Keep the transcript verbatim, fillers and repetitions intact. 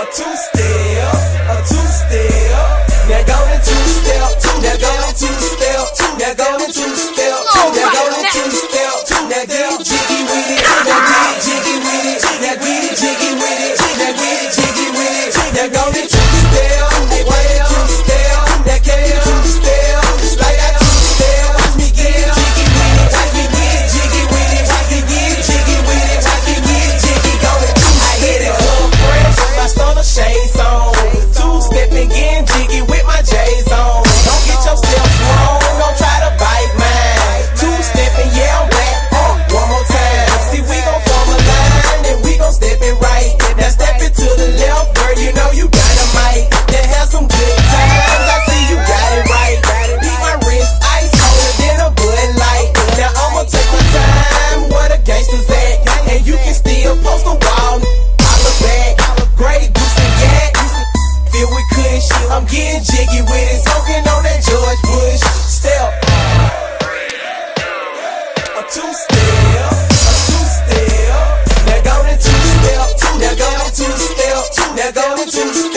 two-step, a two-step. Now go to two-step, now go to two-step, now go to two-step, now go to two-step. Now get jiggy with it, now get jiggy with it, now get jiggy with it, now get jiggy with it. Now go to two-step, now go to two-step, now get two-step, like that two-step. Watch me get jiggy with it, watch me get jiggy with it, watch me get jiggy with it, watch me get jiggy. Go to two-step. I hit it up fresh, my stunner shades on, two-stepping, getting jiggy with my J's on. Don't get your steps wrong, don't try to bite mine. Two-stepping, yeah, I'm back. Uh, one more time. See, we gon' form a line and we gon' step it right. Now step it to the left, girl, you know you got a mic. Then have some good times, I see you got it right. Beat my wrist, ice colder than a Bud Light. Now I'ma take my time, where the gangsters at? And you can still post a wall, holla back. Great goose and yak, feel we couldn't shit. I'm getting jiggy with it, smoking on that George Bush. Step, a two-step, a two-step. Now go to two-step, now go to two-step, now go to two-step.